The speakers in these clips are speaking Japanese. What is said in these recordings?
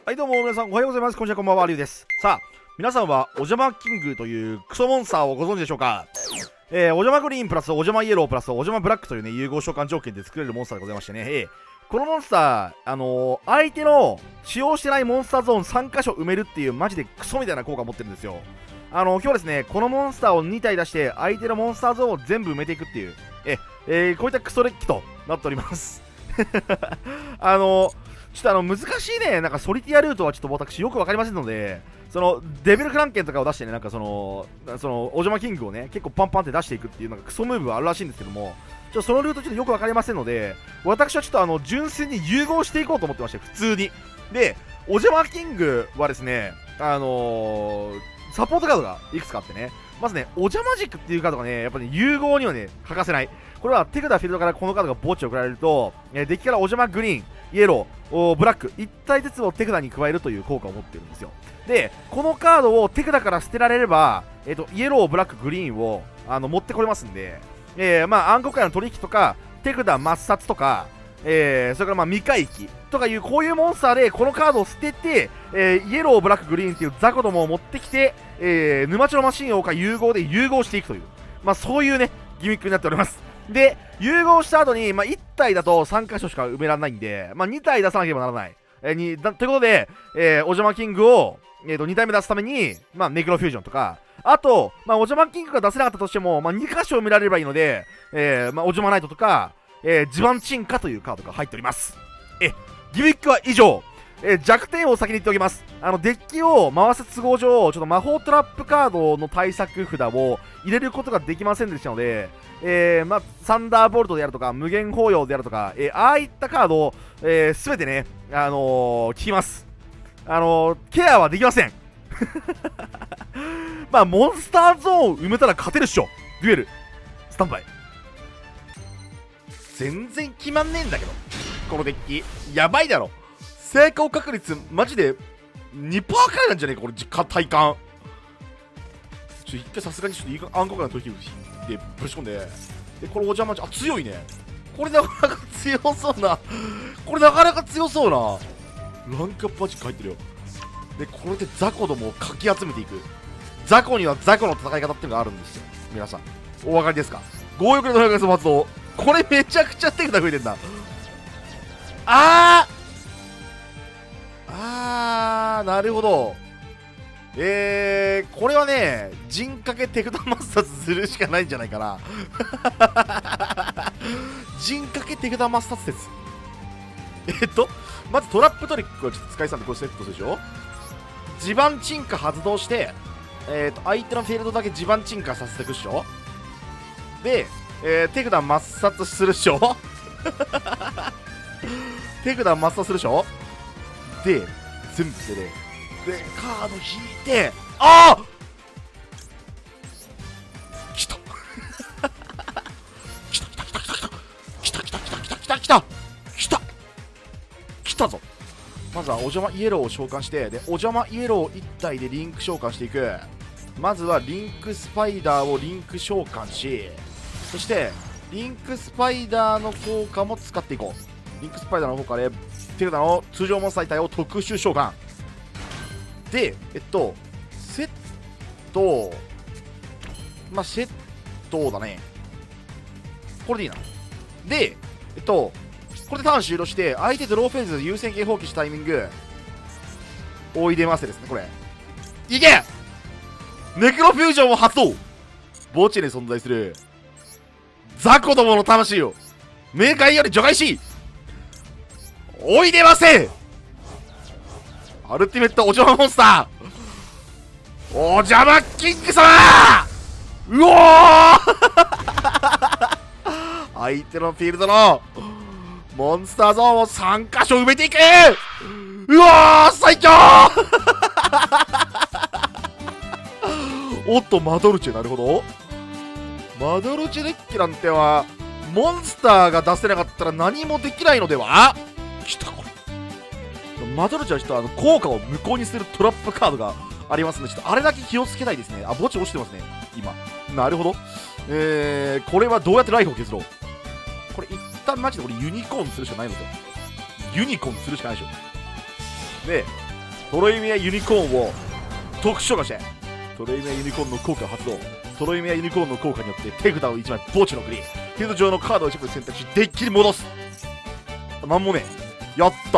はいどうも皆さんおはようございます。こんにちは、こんばんは、リュウです。さあ、皆さんはお邪魔キングというクソモンスターをご存知でしょうか。お邪魔グリーンプラスお邪魔イエロープラスお邪魔ブラックというね、融合召喚条件で作れるモンスターでございましてね、このモンスター、相手の使用してないモンスターゾーン3箇所埋めるっていうマジでクソみたいな効果を持ってるんですよ。今日はですね、このモンスターを2体出して相手のモンスターゾーンを全部埋めていくっていう、こういったクソデッキとなっておりますちょっと難しいね、なんかソリティアルートはちょっと私よくわかりませんので、そのデビルクランケンとかを出してね、なんかそのお邪魔キングをね、結構パンパンって出していくっていうなんかクソムーブがあるらしいんですけども、そのルートちょっとよくわかりませんので、私はちょっと純粋に融合していこうと思ってまして、普通に。で、お邪魔キングはですね、サポートカードがいくつかあってね、まずね、お邪魔軸っていうカードがね、やっぱり、ね、融合にはね、欠かせない。これは手札フィールドからこのカードが墓地を送られると、デッキからお邪魔グリーン、イエロー、ブラック、1体ずつを手札に加えるという効果を持っているんですよ。で、このカードを手札から捨てられれば、イエロー、ブラック、グリーンを持ってこれますんで、暗黒界の取引とか、手札抹殺とか、それから未回帰とかいうこういうモンスターでこのカードを捨てて、イエロー、ブラック、グリーンっていう雑魚どもを持ってきて、沼地のマシン王か融合で融合していくという、そういうね、ギミックになっております。で、融合した後に、1体だと3箇所しか埋められないんで、2体出さなければならない。ということで、お邪魔キングを、2体目出すために、ネクロフュージョンとか、あと、お邪魔キングが出せなかったとしても、2箇所埋められればいいので、お邪魔ナイトとか、地盤鎮火というカードが入っております。ギミックは以上。弱点を先に言っておきます。デッキを回す都合上、ちょっと魔法トラップカードの対策札を入れることができませんでしたので、サンダーボルトであるとか、無限包容であるとか、ああいったカードを、すべてね、聞きます。ケアはできません。モンスターゾーン埋めたら勝てるっしょ。デュエル、スタンバイ。全然決まんねえんだけど、このデッキ。やばいだろ。成功確率、マジで 2% くらいなんじゃねえか、これ、体感。一回さすがにちょっと暗黒界の取引でぶち込んで、これお邪魔ちゃん、強いね。これなかなか強そうな、これなかなか強そうな。ランクアップマジック入ってるよ。で、これで雑魚どもをかき集めていく。雑魚には雑魚の戦い方っていうのがあるんですよ。皆さん、お分かりですか？強欲の能力発動。これめちゃくちゃ手札増えてんだ。なるほど。これはね、陣掛け手札抹殺するしかないんじゃないかな。陣掛け手札抹殺説。まずトラップトリックをちょっと使いさんでこれセットするでしょ。地盤鎮火発動して、相手のフィールドだけ地盤鎮火させていくっしょ。で、手札抹殺するっしょ。手札抹殺するでしょ。で、全部手でカード引いて、来た来たぞ。まずはお邪魔イエローを召喚して、でお邪魔イエロー1体でリンク召喚していく。まずはリンクスパイダーをリンク召喚し、そしてリンクスパイダーの効果も使っていこう。リンクスパイダーの効果で手札の通常モンスター体を特殊召喚で、セット、セットだね。これでいいな。で、これでターン終了して、相手ドローフェーズで優先権放棄したタイミング、おいでますですね、これ。いけ！ネクロフュージョンを発動！墓地に存在する、雑魚どもの魂を、冥界より除外し、おいでませ！アルティメットお邪魔モンスター、お邪魔キング様！うおー相手のフィールドのモンスターゾーンを3箇所埋めていく！うわー最強おっと、マドルチェ、なるほど。マドルチェデッキなんては、モンスターが出せなかったら何もできないのでは？来た。マドルチェはちょっと効果を無効にするトラップカードがありますので、ちょっとあれだけ気をつけたいですね。墓地落ちてますね、今。なるほど。これはどうやってライフを削ろう。これ一旦マジでユニコーンするしかないのですよ。ユニコーンするしかないでしょ。で、 トロイミアユニコーンを特殊召喚して、トロイミアユニコーンの効果発動。トロイミアユニコーンの効果によって手札を1枚墓地の国、フィールド上のカードを1枚選択しデッキに戻す。なんもねえ。やった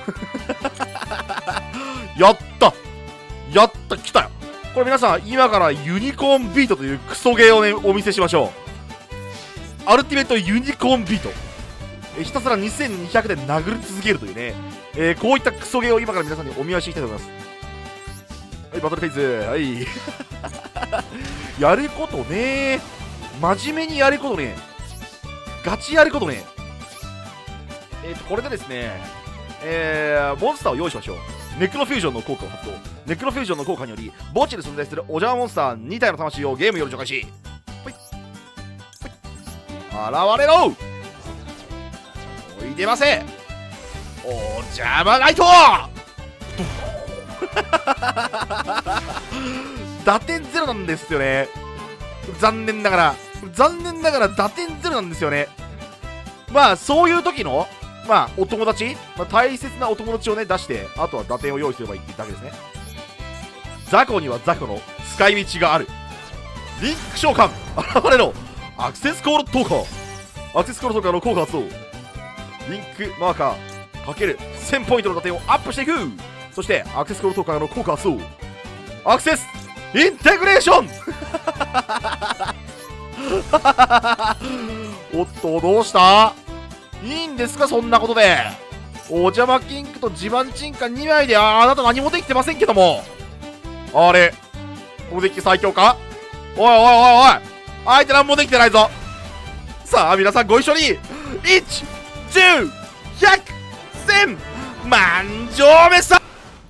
やったやった、来たよ。これ皆さん今からユニコーンビートというクソゲーをねお見せしましょう。アルティメットユニコーンビート、ひたすら2200で殴り続けるというね、こういったクソゲーを今から皆さんにお見舞いしていきたいと思います。はい、バトルフェイズ、はいやることね、真面目にやることね、ガチやることね。これでですね、モンスターを用意しましょう。ネクロフュージョンの効果を発動。ネクロフュージョンの効果により墓地に存在するお邪魔モンスター2体の魂をゲームより除外し、ほいほい、現れろ。おいでませ、お邪魔ナイト打点ゼロなんですよね。残念ながら打点ゼロなんですよね。まあそういう時のお友達、大切なお友達をね出して、あとは打点を用意すればいいってだけですね。雑魚には雑魚の使い道がある。リンク召喚、現れろ。アクセスコールトーカー、アクセスコールトーカーの効果発動。リンクマーカーかける1000ポイントの打点をアップしていく。そしてアクセスコールトーカーの効果発動。アクセスインテグレーションおっと、どうした？いいんですかそんなことで。お邪魔キングと地盤鎮火2枚であなた何もできてませんけども、あれこのデッキ最強か？おいおいおいおい、相手何もできてないぞ。さあ皆さんご一緒に、1、10、100、1000万丈目さ。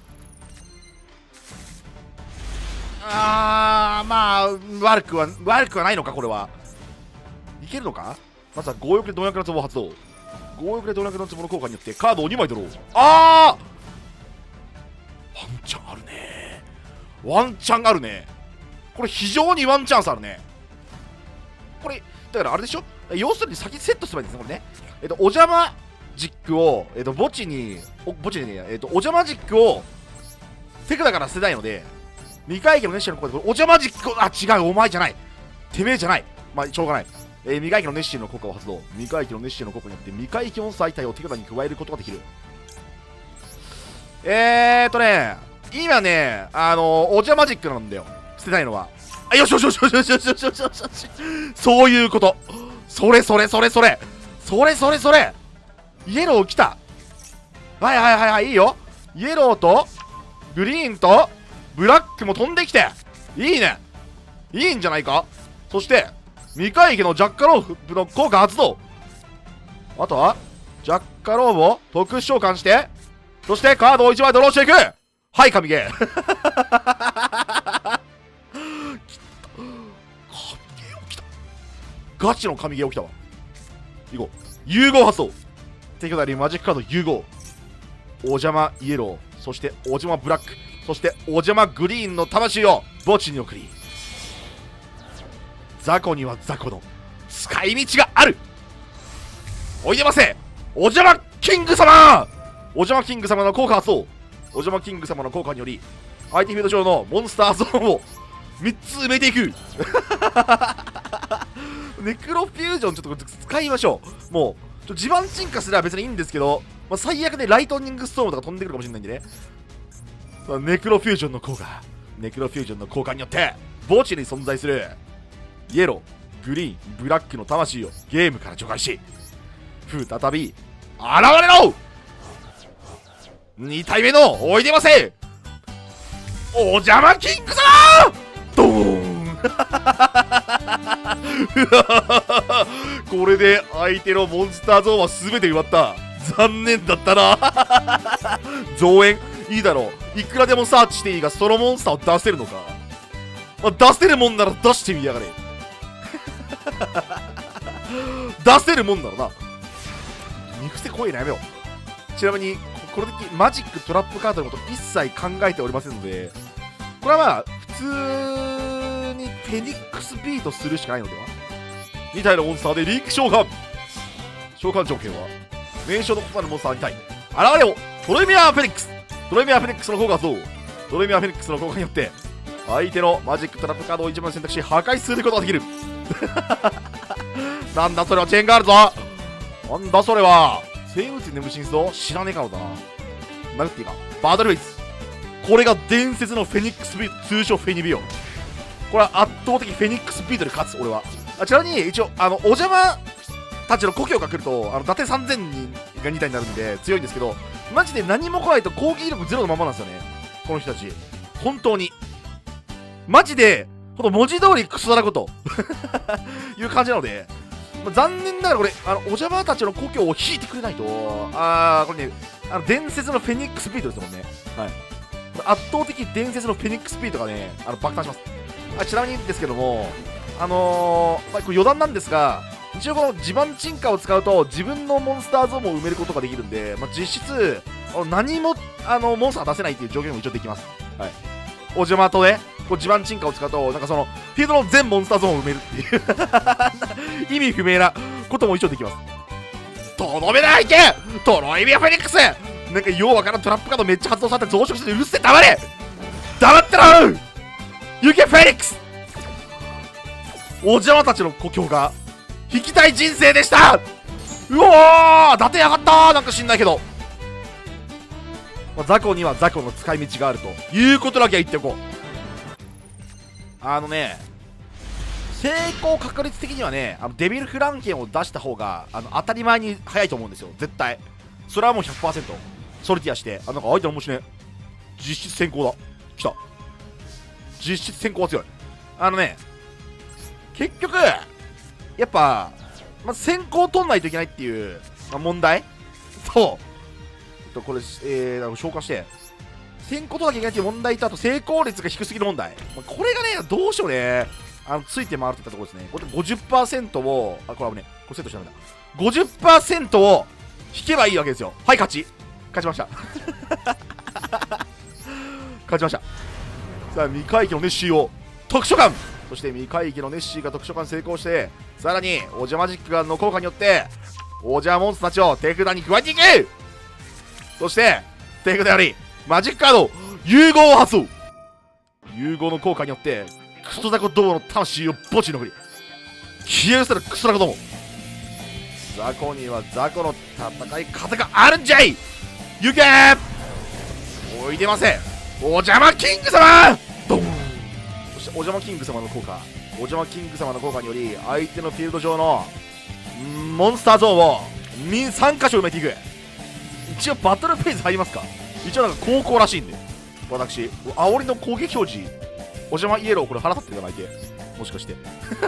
悪くはないのか。これはいけるのか。まずは強欲で貪欲な壺を発動。強欲で貪欲な壺の効果によってカードを2枚ドロー。ワンチャンあるね。ワンチャンあるね。これ非常にワンチャンスあるね。これだからあれでしょ、要するに先セットすればいいんですね、これね。お邪魔ジックを墓地にお邪魔ジックを手札から捨てないので、未回帰の熱心の効果で、お邪魔ジックを、違う、お前じゃない、てめえじゃない、しょうがない。未回帰の熱心の効果を発動。未回帰の熱心の効果によって未回帰モンスター1体を手札に加えることができる。今ね、お邪魔ジックなんだよ、捨てたいのは。よしよしよしよしよしよしよしよしよし、そういうこと。それイエロー来た。はいいいよ。イエローとグリーンとブラックも飛んできていいね。いいんじゃないか。そして未回帰のジャッカローブの効果発動。あとはジャッカローブを特殊召喚して、そしてカードを1枚ドローしていく。はい、神ゲー神ゲー起きた。ガチの神ゲー起きたわ。いこう。融合発動。手札にマジックカード融合。お邪魔イエロー、そしてお邪魔ブラック、そしてお邪魔グリーンの魂を墓地に送り、雑魚には雑魚の使い道がある。おいでませ、お邪魔キング様。お邪魔キング様の効果発動。お邪魔キング様の効果により相手フィールド上のモンスターゾーンを3つ埋めていくネクロフュージョンちょっと使いましょう。もう地盤進化すれば別にいいんですけど、最悪でライトニングストームとか飛んでくるかもしれないんでね。ネクロフュージョンの効果によって墓地に存在するイエロー、グリーン、ブラックの魂をゲームから除外し、再び現れろ。2体目のおいでませ、お邪魔キング様。ドーンこれで相手のモンスターゾーンは全て奪った。残念だったな増援いいだろう。いくらでもサーチしていいが、そのモンスターを出せるのか。出せるもんなら出してみやがれ出せるもんならな。肉癖怖いな、やめよう。ちなみにこれだけマジックトラップカードのこと一切考えておりませんので、これは普通にフェニックスビートするしかないのでは。2体のモンスターでリンク召喚。召喚条件は名称の異なるモンスター2体。現れよトロイミア・フェニックス。 ドレミアフェニックスの効果とドレミアフェニックスの効果によって相手のマジックトラップカードを1枚選択し破壊することができるなんだそれはチェーンがあるぞ。なんだそれは生物に眠る真相知らねえからだな。殴っていいかバトルフェイス。これが伝説のフェニックスビート、通称フェニビオ。これは圧倒的フェニックスビートで勝つ俺は。ちなみに一応お邪魔たちの故郷が来ると伊達3000人が2体になるんで強いんですけど、マジで何も来ないと攻撃力ゼロのままなんですよねこの人たち。本当にマジでほんと文字通りクソだなこという感じなので、残念ながらこれお邪魔たちの故郷を引いてくれないと、これね伝説のフェニックスビートですもんね。はい、圧倒的伝説のフェニックスビートがね爆誕します。ちなみにですけどもこれ余談なんですが、一応この地盤沈下を使うと自分のモンスターゾーンを埋めることができるんで、実質何もモンスター出せないっていう条件も一応できます。はい、お邪魔とねこう地盤沈下を使うとなんかそのフィールドの全モンスターゾーンを埋めるっていう意味不明なことも一応できます。とどめないけトロイビアフェニックス。なんかようわからんトラップカードめっちゃ発動されて増殖してうるせえ黙れ黙ってろ行けフェニックス。お邪魔たちの故郷が引きたい人生でした。うおー伊達やがったーなんか知んないけど、雑魚には雑魚の使い道があるということだけは言っておこう。成功確率的にはねデビルフランケンを出した方が当たり前に早いと思うんですよ絶対。それはもう 100% ソルティアしてなんか相手の面白いね実質先行だ来た実質先行は強い。結局やっぱ、先行取んないといけないっていう、問題そうこれ、消化して先行取らなきゃいけないっていう問題とあと成功率が低すぎる問題、これがねどうしようねついて回るっていったところですね。これ 50% をこれ危ねこれセットしちゃダメだ。 50% を引けばいいわけですよ。はい勝ちました勝ちました。さあ未回帰のネッシーを特殊感、そして未回帰のネッシーが特殊感成功して、さらにオジャマジックガンの効果によってオジャモンスたちを手札に加えていく。そして手札よりマジックカード融合を発動。融合の効果によってクソザコどもの魂を墓地に送り消え失せるクソザコども。ザコにはザコの戦い方があるんじゃい。行けおいでませお邪魔キング様ドン。そしてお邪魔キング様の効果、お邪魔キング様の効果により相手のフィールド上のモンスターゾーンを3箇所埋めていく。一応バトルフェーズ入りますか。一応なんか高校らしいんで私煽りの攻撃表示お邪魔イエローこれ腹立ってるかな相手もしかして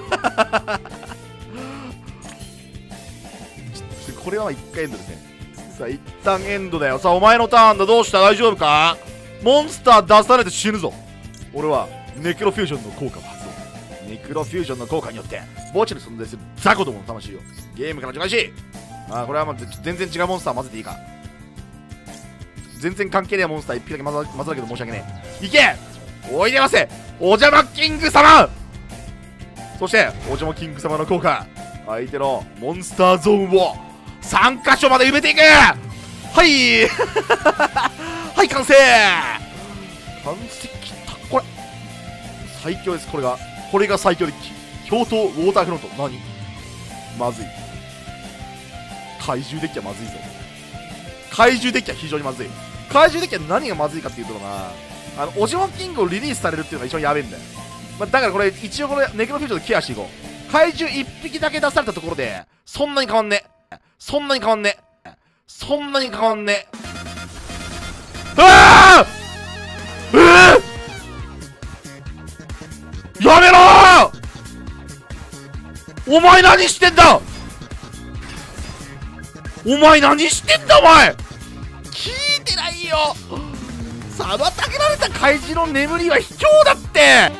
これは1回エンドですね。さあ一旦エンドだよ。さあお前のターンだ。どうした大丈夫か。モンスター出されて死ぬぞ。俺はネクロフュージョンの効果を発動。ネクロフュージョンの効果によって墓地に存在するザコどもの魂をゲームから除外し、これは全然違うモンスター混ぜていいか。全然関係ねえモンスター1匹だけ混ぜたけど申し訳ねえ。いけおいでませお邪魔キング様。そしてお邪魔キング様の効果、相手のモンスターゾーンを3箇所まで埋めていく。はいはい完成完成きた。これ最強です。これが最強デッキ氷凍ウォーターフロント。何まずい怪獣デッキはまずいぞ。怪獣デッキは非常にまずい。怪獣デッキは何がまずいかっていうとな、オジモンキングをリリースされるっていうのが一番やべえんだよ。だからこれ一応これネクロフュージョンでケアしていこう。怪獣1匹だけ出されたところでそんなに変わんねそんなに変わんねそんなに変わんねああやめろお前何してんだお前何してんだお前聞いてないよ。妨げられた怪獣の眠りは卑怯だって。